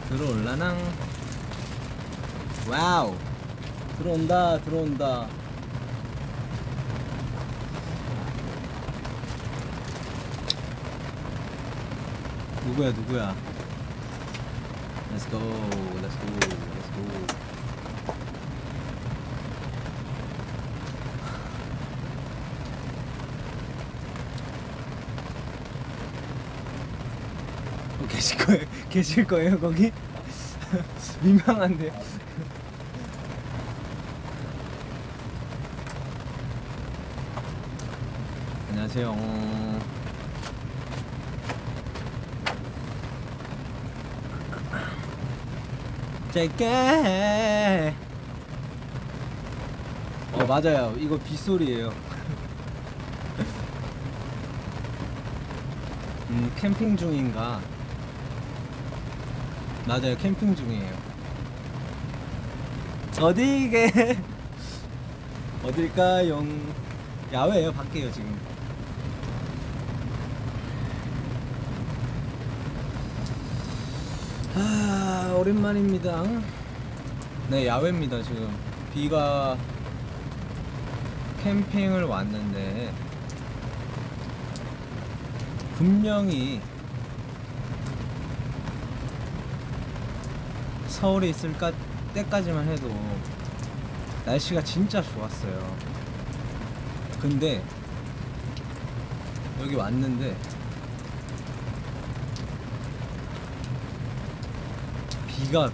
들어올라낭. 와우. 들어온다 들어온다. 누구야 누구야. Let's go let's go let's go. 계실 거예요 거기? 민망한데. 안녕하세요. 짧게. 맞아요. 이거 빗소리예요. 캠핑 중인가? 맞아요. 캠핑 중이에요. 어디게? 어딜까요? 야외에요. 밖에요 지금. 오랜만입니다. 네, 야외입니다. 지금 비가 캠핑을 왔는데 분명히 서울에 있을 때까지만 해도 날씨가 진짜 좋았어요. 근데 여기 왔는데 비가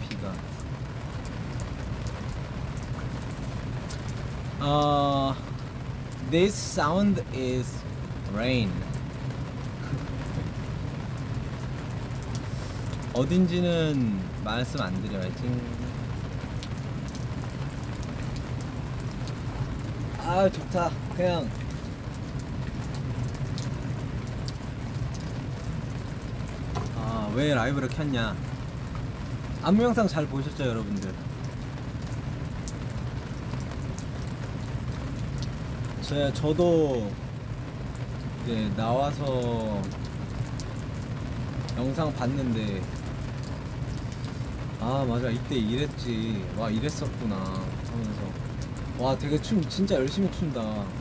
This sound is rain. 어딘지는 말씀 안 드려야지. 아 좋다. 그냥 왜 라이브를 켰냐. 안무 영상 잘 보셨죠 여러분들? 저도 이제 나와서 영상 봤는데 맞아 이때 이랬지. 와 이랬었구나 하면서 와 되게 춤 진짜 열심히 춘다.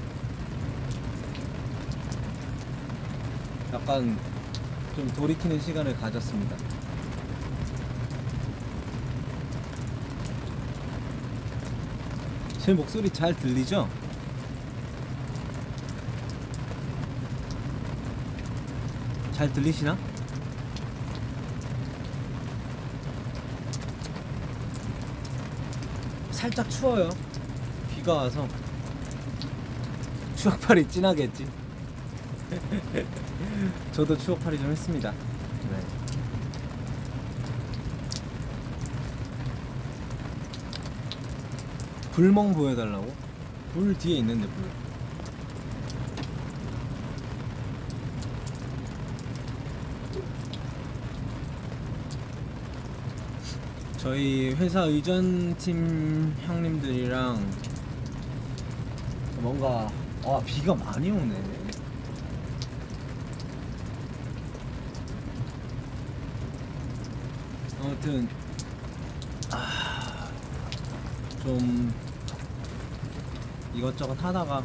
약간 좀 돌이키는 시간을 가졌습니다. 제 목소리 잘 들리죠? 잘 들리시나? 살짝 추워요. 비가 와서 추억팔이 진하겠지. 저도 추억팔이 좀 했습니다. 네. 불멍 보여달라고? 불 뒤에 있는데 불. 저희 회사 의전팀 형님들이랑 뭔가 비가 많이 오네. 아무튼 좀 이것저것 하다가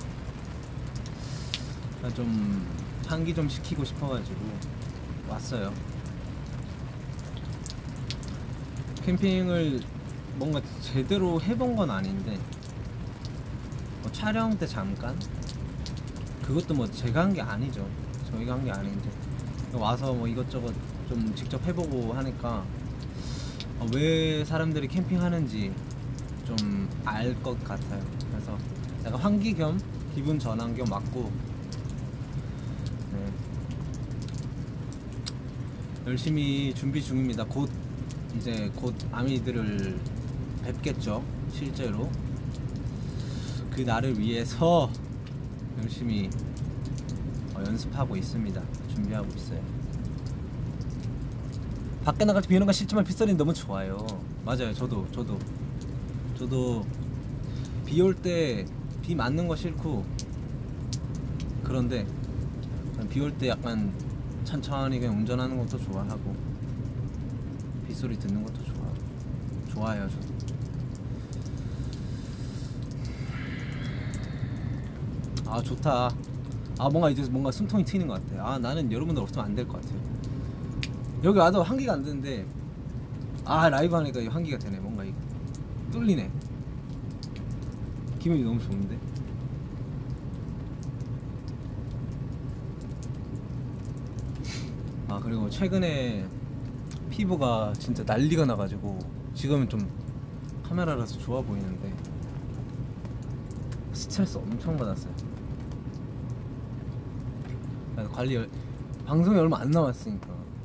좀 환기 좀 시키고 싶어가지고 왔어요. 캠핑을 뭔가 제대로 해본 건 아닌데 뭐 촬영 때 잠깐? 그것도 뭐 제가 한 게 아니죠. 저희가 한 게 아닌데 와서 뭐 이것저것 좀 직접 해보고 하니까 왜 사람들이 캠핑하는지 좀 알 것 같아요. 그래서 약간 환기 겸 기분 전환 겸 왔고, 네. 열심히 준비 중입니다. 이제 곧 아미들을 뵙겠죠. 실제로 그 날을 위해서 열심히 연습하고 있습니다. 준비하고 있어요. 밖에 나갈 때 비 오는 거 싫지만 빗소리는 너무 좋아요. 맞아요. 저도 비 올 때 비 맞는 거 싫고, 그런데 비 올 때 약간 천천히 그냥 운전하는 것도 좋아하고, 빗소리 듣는 것도 좋아요 저도. 아 좋다. 아 뭔가 이제 뭔가 숨통이 트이는 것 같아. 아 나는 여러분들 없으면 안 될 것 같아요. 여기 와도 환기가 안 되는데 아 라이브 하니까 환기가 되네. 뭔가 이거 뚫리네. 기분이 너무 좋은데. 아 그리고 최근에 피부가 진짜 난리가 나가지고 지금은 좀 카메라라서 좋아 보이는데 스트레스 엄청 받았어요. 관리 방송이 얼마 안 남았으니까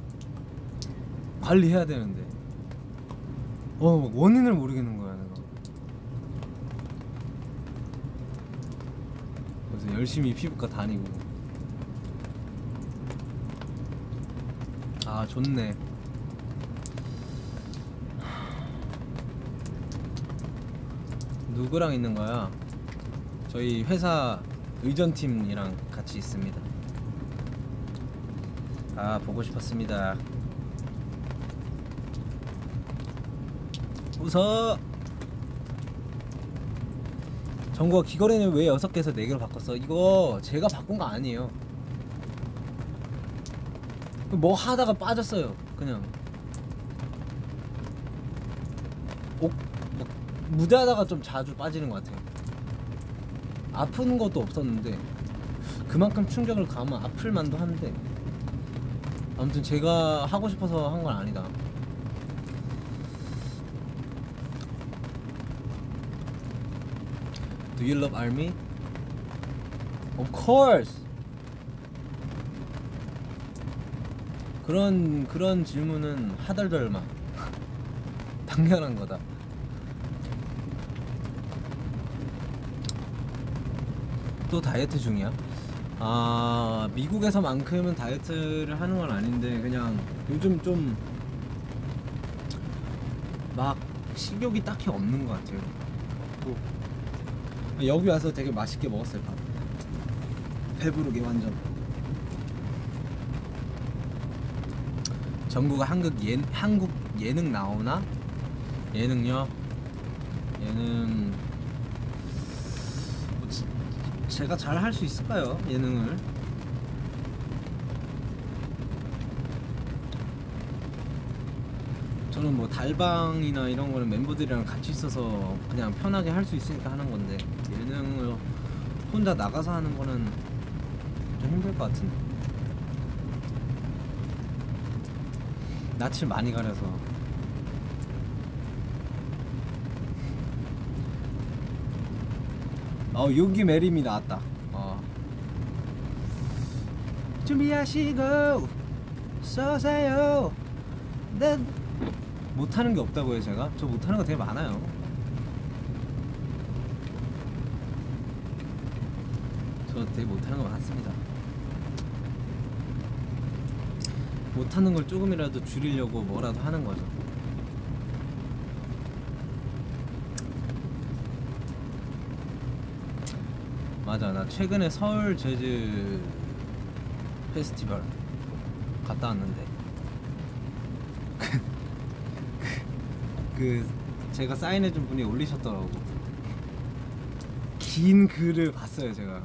관리해야 되는데 원인을 모르겠는 거야 내가. 그래서 열심히 피부과 다니고. 아 좋네. 누구랑 있는 거야? 저희 회사 의전팀이랑 같이 있습니다. 아 보고 싶었습니다. 웃어. 정국아 귀걸이는 왜 6개에서 4개로 바꿨어? 이거 제가 바꾼 거 아니에요. 뭐 하다가 빠졌어요. 그냥 무대하다가 좀 자주 빠지는 것 같아요. 아픈 것도 없었는데 그만큼 충격을 가하면 아플 만도 한데 아무튼 제가 하고 싶어서 한 건 아니다. Do you love army? Of course. 그런 질문은 하덜덜마. 당연한 거다. 또 다이어트 중이야? 아 미국에서만큼은 다이어트를 하는 건 아닌데 그냥 요즘 좀 막 식욕이 딱히 없는 것 같아요. 또 여기 와서 되게 맛있게 먹었어요. 밥 배부르게 완전. 정국아 한국 예능 나오나? 예능요? 예능 제가 잘 할 수 있을까요? 예능을? 저는 뭐 달방이나 이런 거는 멤버들이랑 같이 있어서 그냥 편하게 할 수 있으니까 하는 건데 예능을 혼자 나가서 하는 거는 좀 힘들 것 같은데. 낯을 많이 가려서. 요기 메림이 나왔다. 준비하시고 쏘세요. 네. 못하는 게 없다고요 제가? 저 못하는 거 되게 많아요. 저 되게 못하는 거 많습니다. 못하는 걸 조금이라도 줄이려고 뭐라도 하는 거죠. 맞아, 나 최근에 서울 재즈 페스티벌 갔다 왔는데 제가 사인해준 분이 올리셨더라고. 긴 글을 봤어요 제가.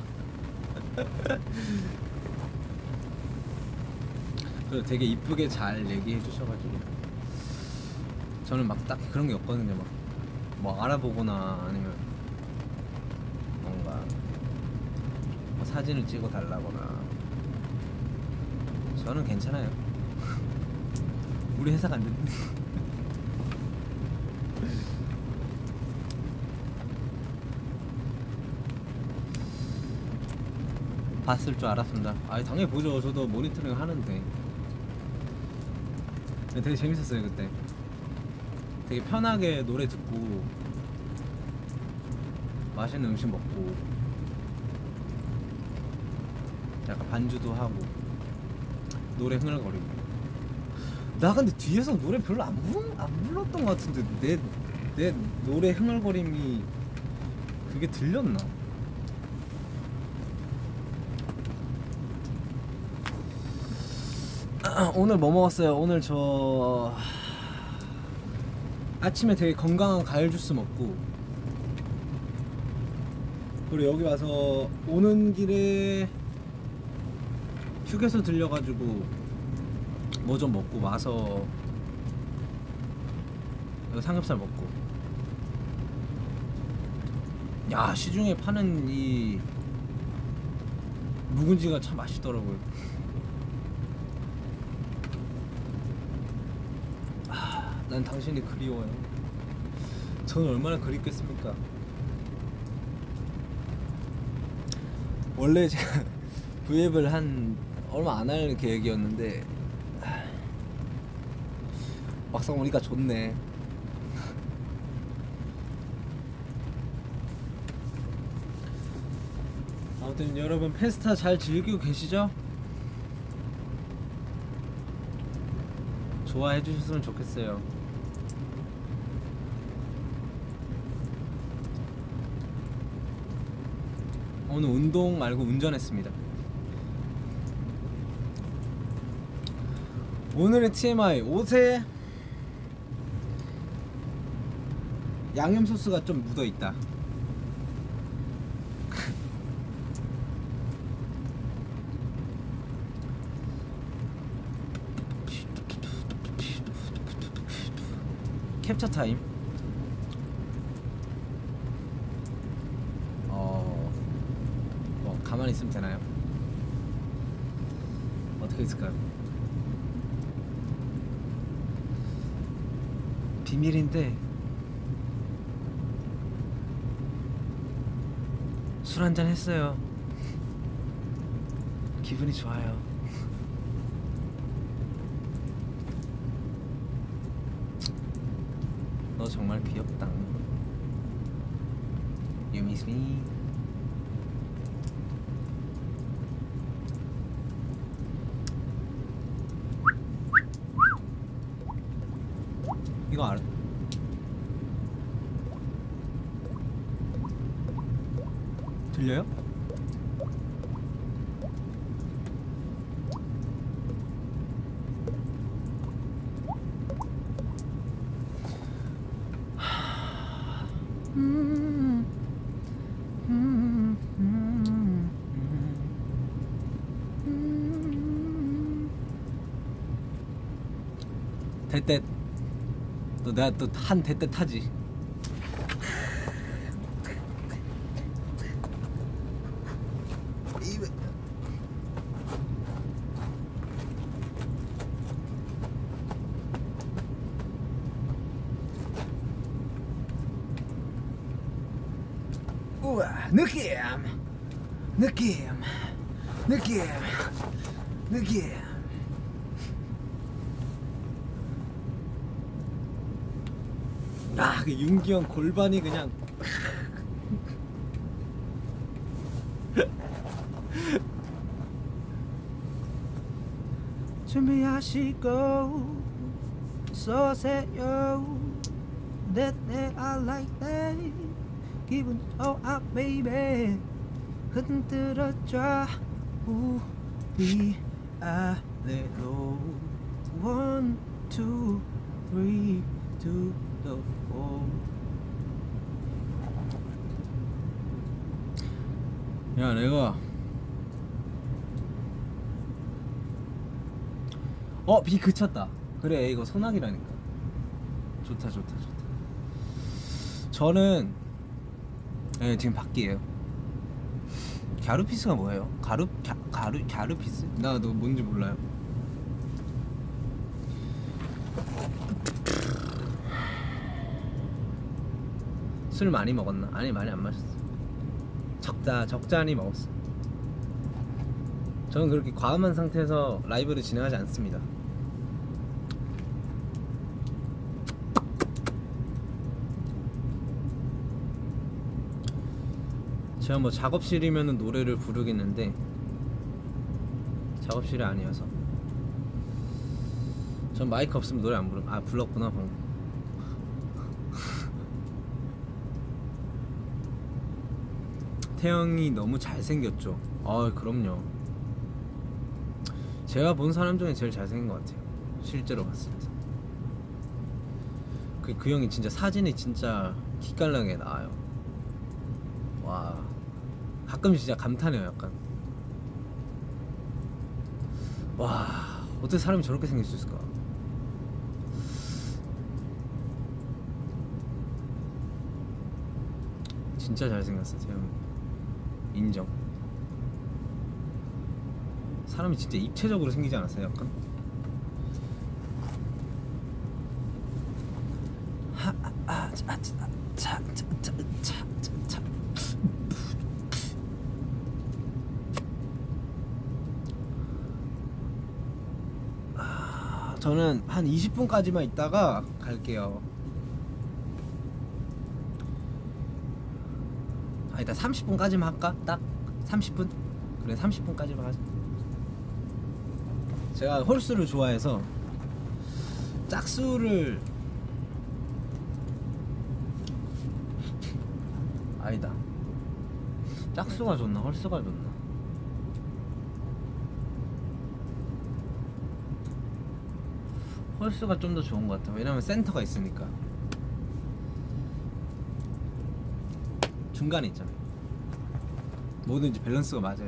그래서 되게 이쁘게 잘 얘기해 주셔가지고 저는 막 딱히 그런 게 없거든요. 막 뭐 알아보거나 아니면 뭔가 뭐 사진을 찍어 달라거나 저는 괜찮아요. 우리 회사가 안 됐는데. 봤을 줄 알았습니다. 당연히 보죠. 저도 모니터링 하는데. 되게 재밌었어요 그때. 되게 편하게 노래 듣고 맛있는 음식 먹고 약간 반주도 하고 노래 흥얼거리고. 나 근데 뒤에서 노래 별로 안 불렀던 것 같은데 내 노래 흥얼거림이 그게 들렸나? 오늘 뭐 먹었어요? 오늘 저 아침에 되게 건강한 과일 주스 먹고, 그리고 여기 와서 오는 길에 휴게소 들려가지고 뭐 좀 먹고 와서 여기 삼겹살 먹고. 야, 시중에 파는 이 묵은지가 참 맛있더라고요. 난 당신이 그리워요. 저는 얼마나 그립겠습니까? 원래 제가 V앱을 한 얼마 안 할 계획이었는데 막상 오니까 좋네. 아무튼 여러분 페스타 잘 즐기고 계시죠? 좋아해 주셨으면 좋겠어요. 오늘 운동 말고 운전했습니다. 오늘의 TMI, 옷에 양념 소스가 좀 묻어있다. 캡처 타임. 뭐 가만히 있으면 되나요? 어떻게 있을까요? 비밀인데 술 한잔 했어요. 기분이 좋아요. 너 정말 귀엽다. You miss me. 이거 알아? 들려요? 대때 또 내가 또 한 대때 타지. 우와, 느낌 아, 그 윤기형 골반이 그냥 준비하시고 쏘세요. That I like that 기분 좋아 baby. 흔들어줘 우리 아래로 1, 2, 3 to the 4. 야, 내가 비 그쳤다. 그래, 이거 소나기라니까. 좋다. 저는 지금 밖이에요. 갸루피스가 뭐예요? 갸루피스? 나도 뭔지 몰라요. 술 많이 먹었나? 아니, 많이 안 마셨어. 적잖이 먹었어. 저는 그렇게 과음한 상태에서 라이브를 진행하지 않습니다. 제가 뭐 작업실이면은 노래를 부르겠는데 작업실이 아니어서. 전 마이크 없으면 노래 안 부르. 아, 불렀구나 방금. 태영이 너무 잘생겼죠. 그럼요. 제가 본 사람 중에 제일 잘생긴 것 같아요, 실제로 봤을 때. 그 형이 진짜 사진이 진짜 기깔나게 나와요. 와, 가끔 진짜 감탄해요. 약간 와, 어떻게 사람이 저렇게 생길 수 있을까. 진짜 잘생겼어 태형이. 인정. 사람이 진짜 입체적으로 생기지 않았어요? 약간 저는 한 20분까지만 있다가 갈게요. 일단 30분까지만 할까? 딱 30분? 그래 30분까지만 하자. 제가 홀수를 좋아해서 짝수를 아니다. 짝수가 좋나 홀수가 좋나? 홀수가 좀 더 좋은 것 같아. 왜냐면 센터가 있으니까. 중간에 있잖아요. 뭐든지 밸런스가 맞아요.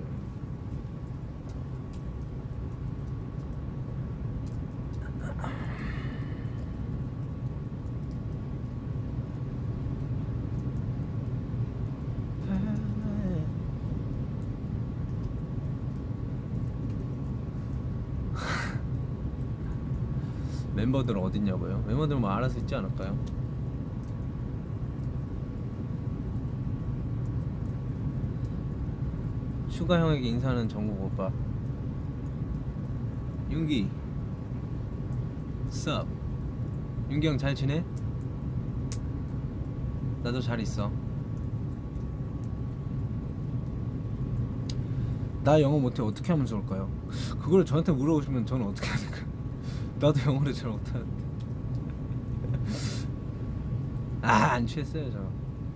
멤버들은 어딨냐고요? 멤버들은 뭐 알아서 있지 않을까요? 슈가 형에게 인사하는 정국 오빠. 윤기 썹. 윤기 형 잘 지내? 나도 잘 있어. 나 영어 못해. 어떻게 하면 좋을까요? 그걸 저한테 물어보시면 저는 어떻게 해야 될까요? 나도 영어를 잘 못하는데. 안 취했어요 저.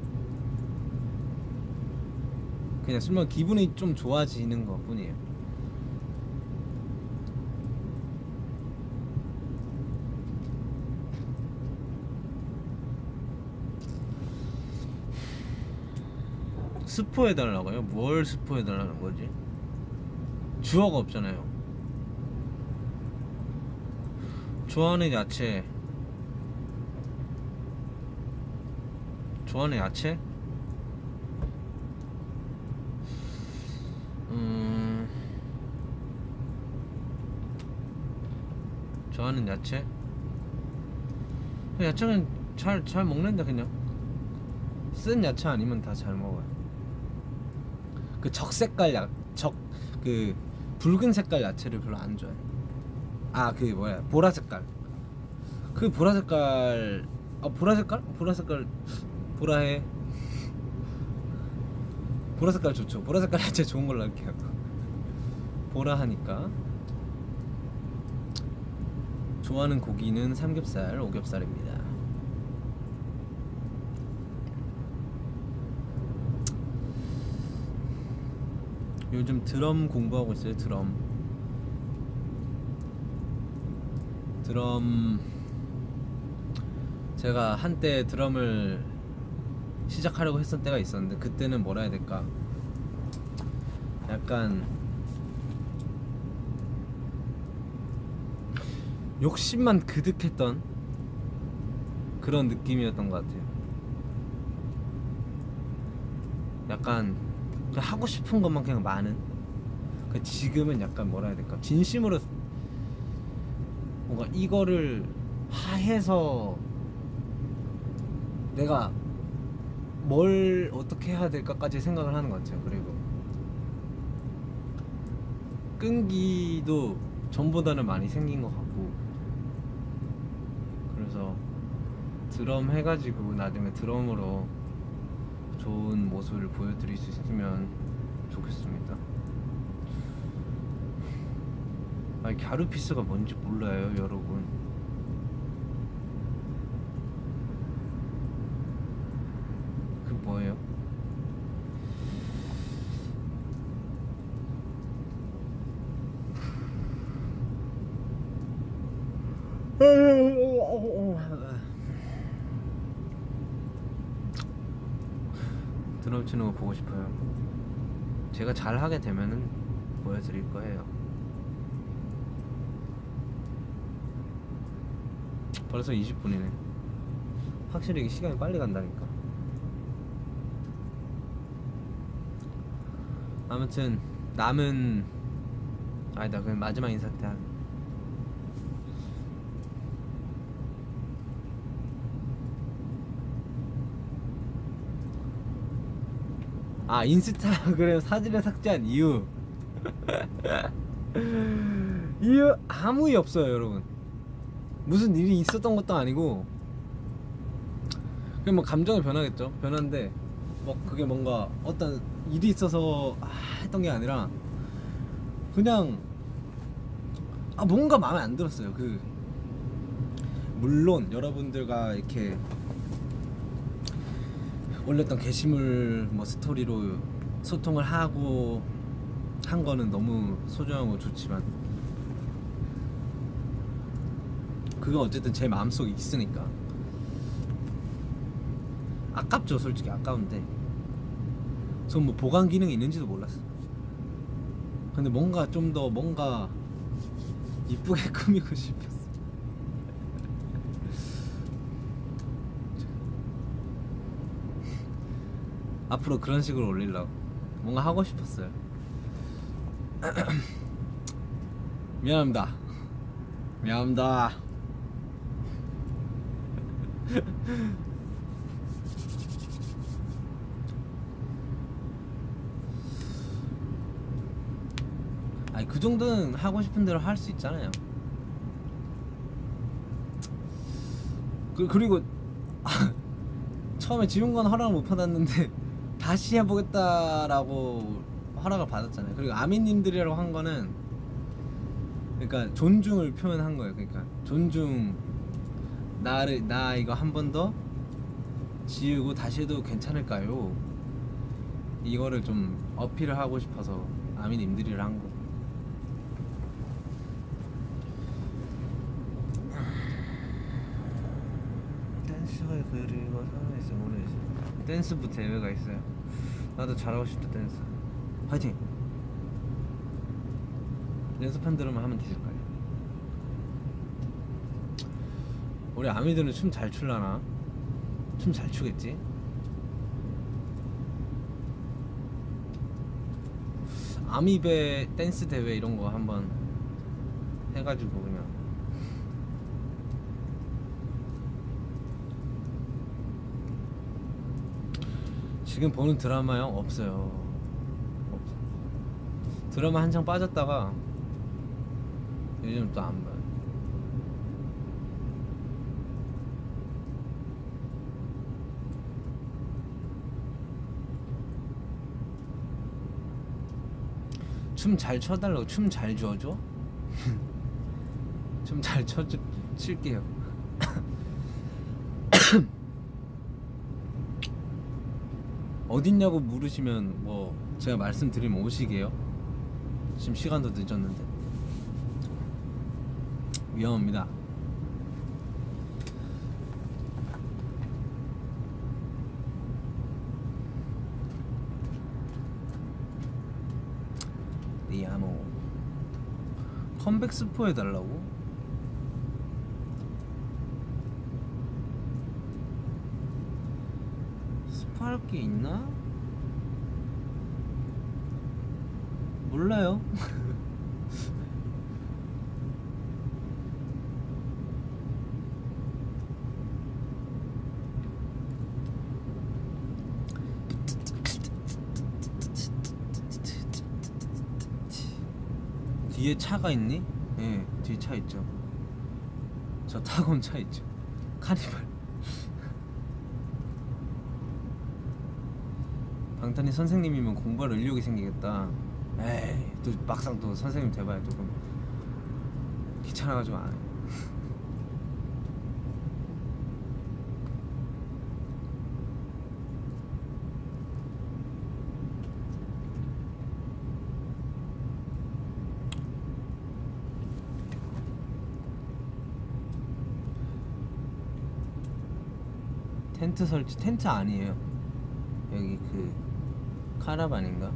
그냥 술 먹으면 기분이 좀 좋아지는 것 뿐이에요. 스포해달라고요? 뭘 스포해달라는 거지? 주어가 없잖아요. 좋아하는 야채. 좋아하는 야채? 좋아하는 야채? 야채는 잘 먹는다. 그냥 쓴 야채 아니면 다 잘 먹어요. 그 적색깔 그 붉은 색깔 야채를 별로 안 좋아해. 그 뭐야, 보라 색깔. 그 보라 색깔. 보라 색깔 보라해. 보라 색깔 좋죠. 보라 색깔 야채 좋은 걸로 할게요. 보라 하니까. 좋아하는 고기는 삼겹살, 오겹살입니다. 요즘 드럼 공부하고 있어요. 드럼 제가 한때 드럼을 시작하려고 했던 때가 있었는데, 그때는 뭐라 해야 될까, 약간 욕심만 그득했던 그런 느낌이었던 것 같아요. 약간 하고 싶은 것만 그냥 많은. 지금은 약간 뭐라 해야 될까, 진심으로 뭔가 이거를 해서 내가 뭘 어떻게 해야 될까까지 생각을 하는 것 같아요. 그리고 끈기도 전보다는 많이 생긴 것 같고, 그래서 드럼 해가지고 나중에 드럼으로 좋은 모습을 보여드릴 수 있으면 좋겠습니다. 갸루피스가 뭔지 몰라요 여러분. 그 뭐예요? 드럼 치는 거 보고 싶어요. 제가 잘 하게 되면은 보여드릴 거예요. 벌써 20분이네. 확실히 이게 시간이 빨리 간다니까. 아무튼 남은 아니다, 그냥 마지막 인사 때 한. 아, 인스타그램 사진을 삭제한 이유. 이유 아무 이유 없어요, 여러분. 무슨 일이 있었던 것도 아니고 그냥 뭐 감정이 변하겠죠. 변하는데 뭐 그게 뭔가 어떤 일이 있어서 했던 게 아니라 그냥 뭔가 마음에 안 들었어요. 물론 여러분들과 이렇게 올렸던 게시물 뭐 스토리로 소통을 하고 한 거는 너무 소중하고 좋지만 그건 어쨌든 제 마음속에 있으니까 아깝죠. 솔직히 아까운데 전 뭐 보관 기능이 있는지도 몰랐어요. 근데 뭔가 좀 더 뭔가 이쁘게 꾸미고 싶었어. 앞으로 그런 식으로 올리려고 뭔가 하고 싶었어요. 미안합니다. 미안합니다. 아니 그 정도는 하고 싶은 대로 할 수 있잖아요. 그리고 처음에 지원관 허락을 못 받았는데 다시 해보겠다라고 허락을 받았잖아요. 그리고 아미님들이라고 한 거는 그러니까 존중을 표현한 거예요. 그러니까 존중, 나 이거 한 번 더 지우고 다시 해도 괜찮을까요? 이거를 좀 어필을 하고 싶어서 아미님들이라 한 거. 댄스가 그리고 살아있어 모르겠어. 댄스부 대회가 있어요. 나도 잘하고 싶다. 댄스 화이팅! 연습한 대로만 하면 되실 거예요. 우리 아미들은 춤 잘 출라나? 춤 잘 추겠지? 아미배 댄스 대회 이런 거 한번 해가지고 그냥 지금 보는 드라마요? 없어요. 드라마 한창 빠졌다가 요즘 또 안 봐요. 춤 잘 춰달라고. 춤 잘 춰줘? 춤 잘 칠게요. 어딨냐고 물으시면 뭐 제가 말씀드리면 오시게요. 지금 시간도 늦었는데 위험합니다. 리아노 컴백 스포 해달라고? 스포할 게 있나? 몰라요. 뒤에 차가 있니? 네, 뒤에 차 있죠. 저 타고 온 차 있죠. 카니발. 방탄이 선생님이면 공부할 의욕이 생기겠다. 에이, 또 막상 또 선생님 돼봐야 또 그럼 귀찮아가지고 안 해. 텐트 설치, 텐트 아니에요. 여기 그 카라반인가?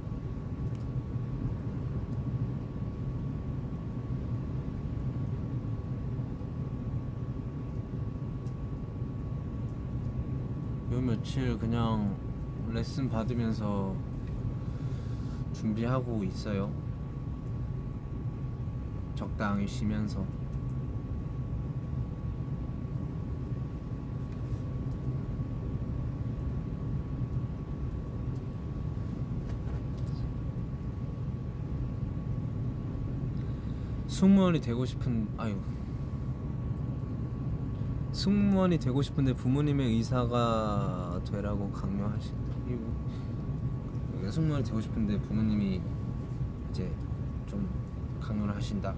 요 며칠 그냥 레슨 받으면서 준비하고 있어요. 적당히 쉬면서. 승무원이 되고 싶은 승무원이 되고 싶은데 부모님의 의사가 되라고 강요하시. 승무원이 되고 싶은데 부모님이 이제 좀 강요를 하신다.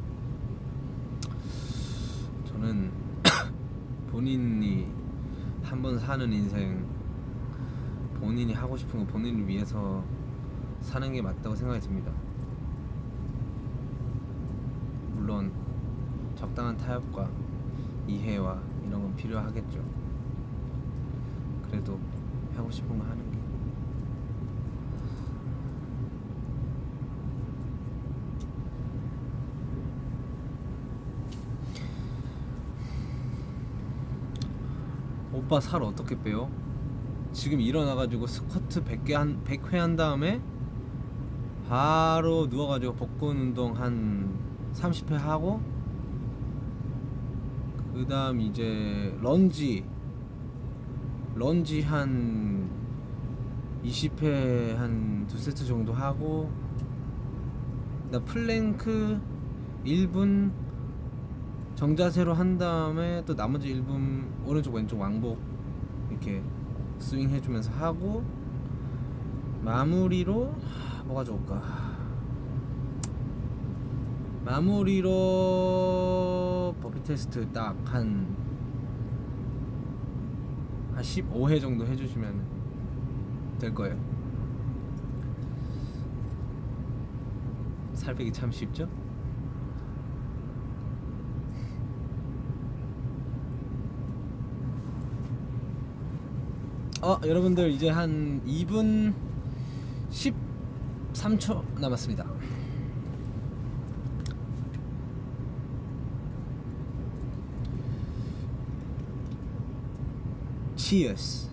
저는 본인이 한 번 사는 인생, 본인이 하고 싶은 거 본인을 위해서 사는 게 맞다고 생각이 듭니다. 물론 적당한 타협과 이해와 이런 건 필요하겠죠. 그래도 하고 싶은 거 하는 게. 오빠 살 어떻게 빼요? 지금 일어나가지고 스쿼트 100회 한 다음에 바로 누워가지고 복근 운동 한 30회 하고, 그 다음 이제 런지 한 20회 한 2세트 정도 하고, 나 플랭크 1분 정자세로 한 다음에 또 나머지 1분 오른쪽 왼쪽 왕복 이렇게 스윙 해주면서 하고, 마무리로 뭐가 좋을까? 마무리로 버피 테스트 딱 한 15회 정도 해주시면 될 거예요. 살 빼기 참 쉽죠? 여러분들 이제 한 2분 13초 남았습니다. Cheers.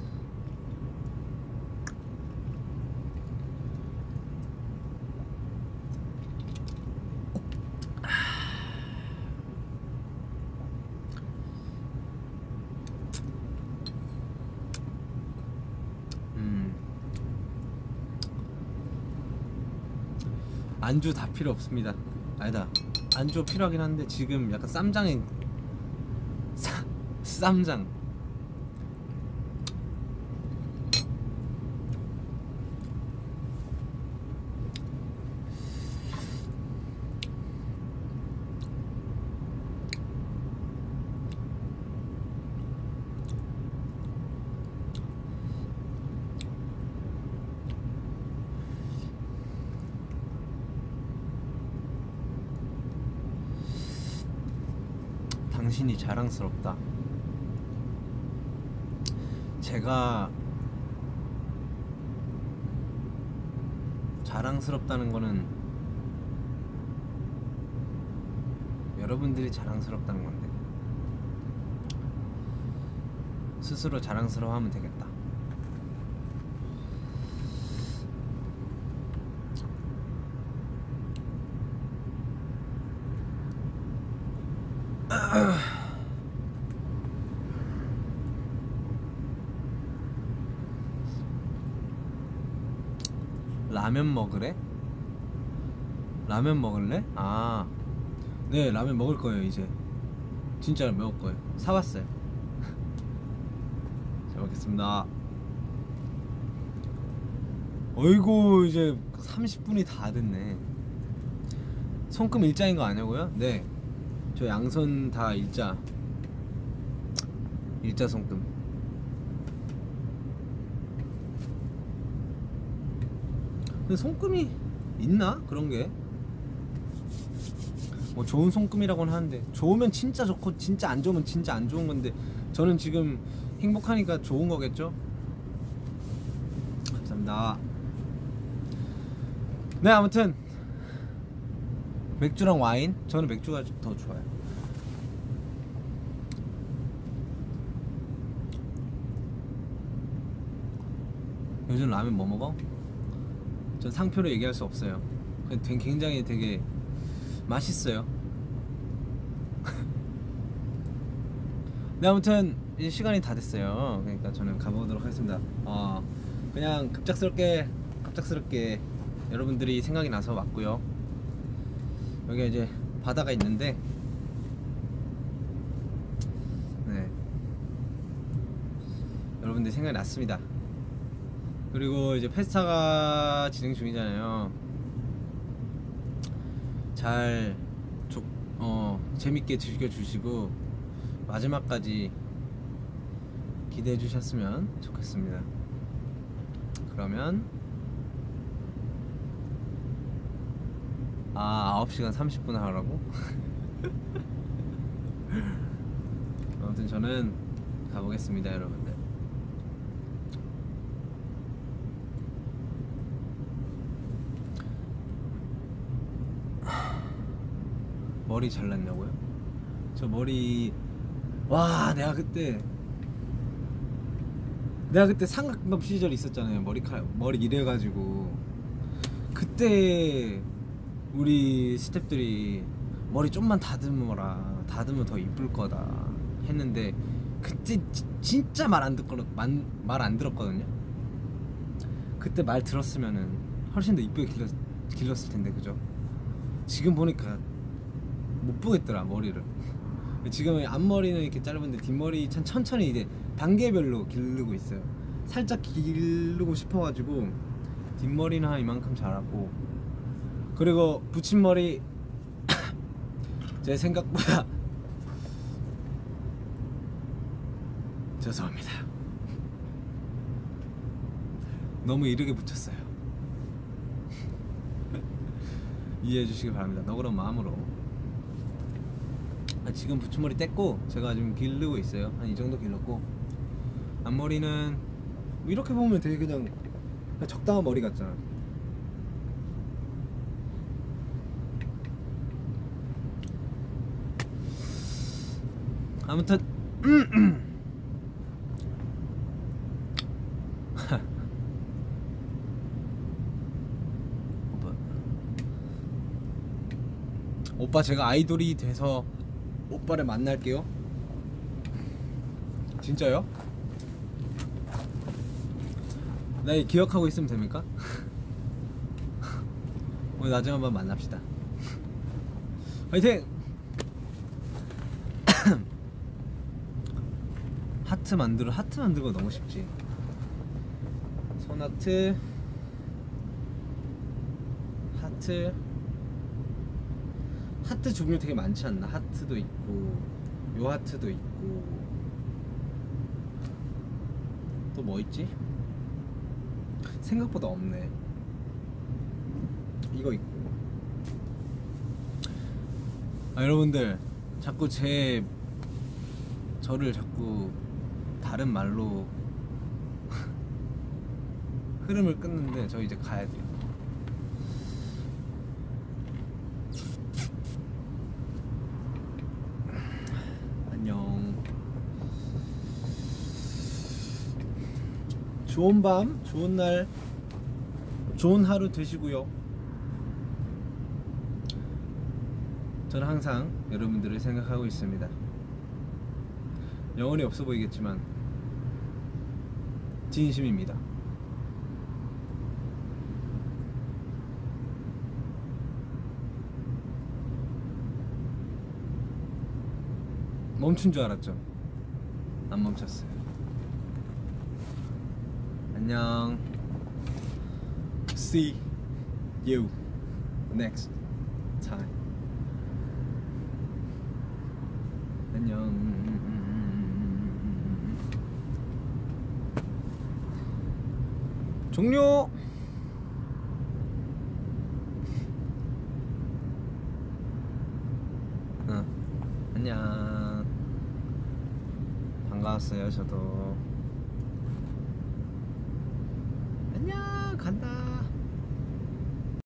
안주 다 필요 없습니다. 아니다, 안주 필요하긴 한데 지금 약간 쌈장에 쌈장. 당신이 자랑스럽다. 제가 자랑스럽다는 거는 여러분들이 자랑스럽다는 건데, 스스로 자랑스러워하면 되겠다. 라면 먹으래? 라면 먹을래? 아, 네, 라면 먹을 거예요. 이제 진짜 먹을 거예요. 사왔어요. 잘 먹겠습니다. 어이구, 이제 30분이 다 됐네. 손금 일자인 거 아니고요? 네, 저 양손 다 일자 손금. 근데 손금이 있나? 그런 게 뭐 좋은 손금이라고는 하는데, 좋으면 진짜 좋고 진짜 안 좋으면 진짜 안 좋은 건데, 저는 지금 행복하니까 좋은 거겠죠? 감사합니다. 네, 아무튼 맥주랑 와인, 저는 맥주가 더 좋아요. 요즘 라면 뭐 먹어? 전 상표로 얘기할 수 없어요. 굉장히 되게 맛있어요. 네, 아무튼 이제 시간이 다 됐어요. 그러니까 저는 가보도록 하겠습니다. 그냥 급작스럽게 여러분들이 생각이 나서 왔고요. 여기 이제 바다가 있는데, 네, 여러분들이 생각이 났습니다. 그리고 이제 페스타가 진행 중이잖아요. 잘 재밌게 즐겨주시고 마지막까지 기대해 주셨으면 좋겠습니다. 그러면 9시간 30분 하라고? 아무튼 저는 가보겠습니다, 여러분들. 머리 잘랐냐고요? 저 머리, 와, 내가 그때 삼각김밥 시절 있었잖아요. 머리 이래가지고 그때 우리 스태프들이 머리 좀만 다듬어라, 다듬으면 더 이쁠 거다 했는데, 그때 진짜 말 안 들었거든요. 그때 말 들었으면은 훨씬 더 이쁘게 길렀을 텐데, 그죠? 지금 보니까 못 보겠더라, 머리를. 지금 앞머리는 이렇게 짧은데 뒷머리 참 천천히 이제 단계별로 기르고 있어요. 살짝 기르고 싶어가지고 뒷머리는 한 이만큼 자랐고, 그리고 붙임머리 제 생각보다 죄송합니다. 너무 이르게 붙였어요. 이해해 주시기 바랍니다. 너그러운 마음으로. 지금 붙임머리 뗐고 제가 지금 기르고 있어요. 한 이 정도 길렀고, 앞머리는 뭐 이렇게 보면 되게 그냥 적당한 머리 같잖아. 아무튼 오빠 제가 아이돌이 돼서 오빠를 만날게요. 진짜요? 나 기억하고 있으면 됩니까? 오늘 나중에 한번 만납시다. 화이팅! 하트 만들고 너무 쉽지. 손하트, 하트 종류 되게 많지 않나? 하트도 있고, 요 하트도 있고, 또 뭐 있지? 생각보다 없네. 이거 있고. 여러분들 자꾸 저를 자꾸 다른 말로 흐름을 끊는데, 저 이제 가야 돼요. 안녕. 좋은 밤, 좋은 날, 좋은 하루 되시고요. 저는 항상 여러분들을 생각하고 있습니다. 영혼이 없어 보이겠지만 진심입니다. 멈춘 줄 알았죠? 안 멈췄어요. 안녕. See you next time. 안녕. 종료. 안녕. 반가웠어요. 저도. 안녕. 간다.